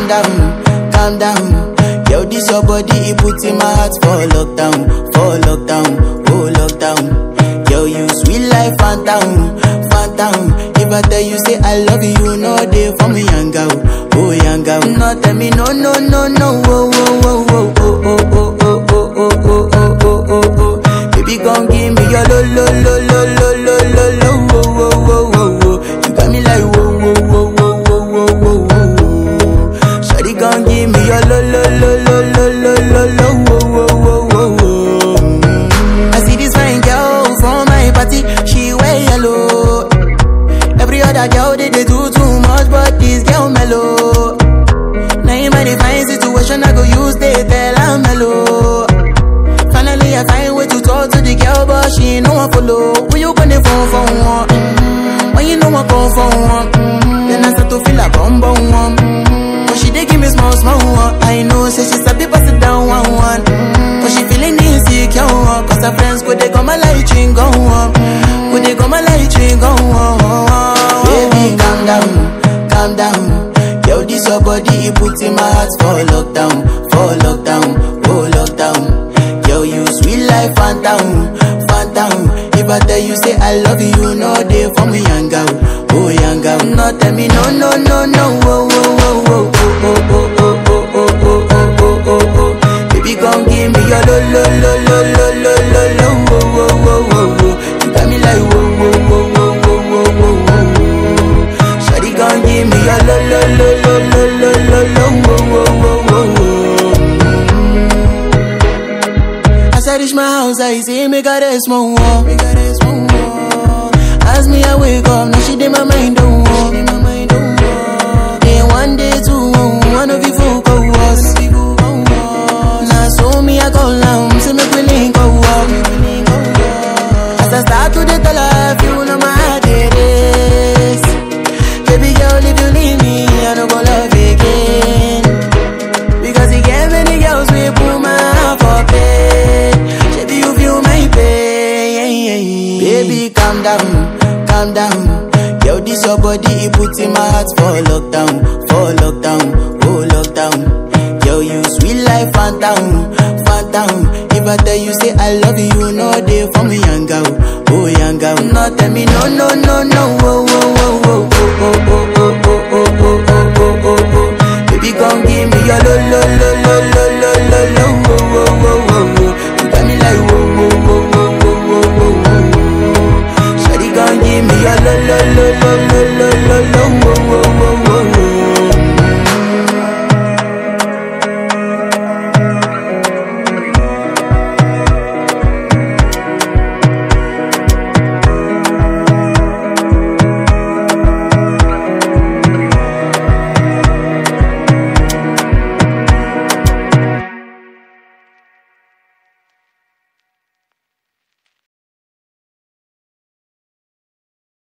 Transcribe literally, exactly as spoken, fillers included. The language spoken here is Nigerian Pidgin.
down, calm down. Yo, this your body, it puts in my heart for lockdown, for lockdown, oh lockdown. Yo, you sweet life, Fanta, Fanta. If I tell you say I love you, you know they for me, yanga-oh, oh yanga-oh. No, tell me no, no, no, no, oh, oh, oh, oh, oh, oh, oh, oh, oh, oh, oh, oh, oh, oh. Baby, gon' give me your lo, lo, lo, lo, lo, lo, lo, lo, oh, oh, oh, oh, oh. You got me like whoa, whoa, whoa, whoa, whoa, whoa, whoa, whoa. Shawty gon' give me your lo, lo, lo, lo, lo, lo, lo, lo, oh, oh, oh, oh, oh. I see this fine girl from my party, she wear yellow. Every other girl they, they do too much, but this girl mellow. Now in my divine situation, I go use they tell I'm mellow. Finally I find way to talk to the girl, but she ain't no one follow. When you gonna phone for one? Mm-hmm. When you know I come for one? Mm-hmm. Then I start to feel a bum bum one. Mm-hmm. But she dey give me small small one. I know say she's a people sit down one one. Mm-hmm. But she feeling insecure one. Cause her friends go they go my light ring go on. Go they go my light ring go on. Baby calm down, calm down. Yo, this your body, it puts in my heart for lockdown, for lockdown, oh lockdown. Yo, you sweet life, Fanta, Fanta. If I tell you say I love you, you know they for me, yanga-oh, oh yanga-oh. No, tell me no, no, no, no, oh, oh, oh, oh, oh, oh, oh, oh, oh, oh, oh, oh, oh, oh. Baby, gon' give me your lo, lo, lo, lo, lo, lo, lo, lo, oh, oh, oh, oh, oh. You got me like whoa, whoa, whoa, whoa, whoa, whoa, whoa, whoa. Shawty gon' give me your lo, lo, lo, lo, lo, lo, lo, lo, oh, oh, oh, oh, oh. As I reach my house, I see me got a small wall. As me I wake up, now she did my mind don't walk. Then one day two, one of you folk go was. Now so me I go down, see me willing go walk. As I start to the tell her, you know my heart it is. Baby girl, if you leave me, I don't go love again. Because you gave many girls we put my heart for pain. Baby, you feel my pain. Baby, calm down, calm down. Yo, this your body, it puts in my heart for lockdown, for lockdown, oh lockdown. Yo, you sweet life, Fanta, Fanta. If I tell you say I love you, you know they for me, yanga-oh, oh yanga-oh. No, tell me no, no, no, no, oh, oh, oh, oh, oh, oh.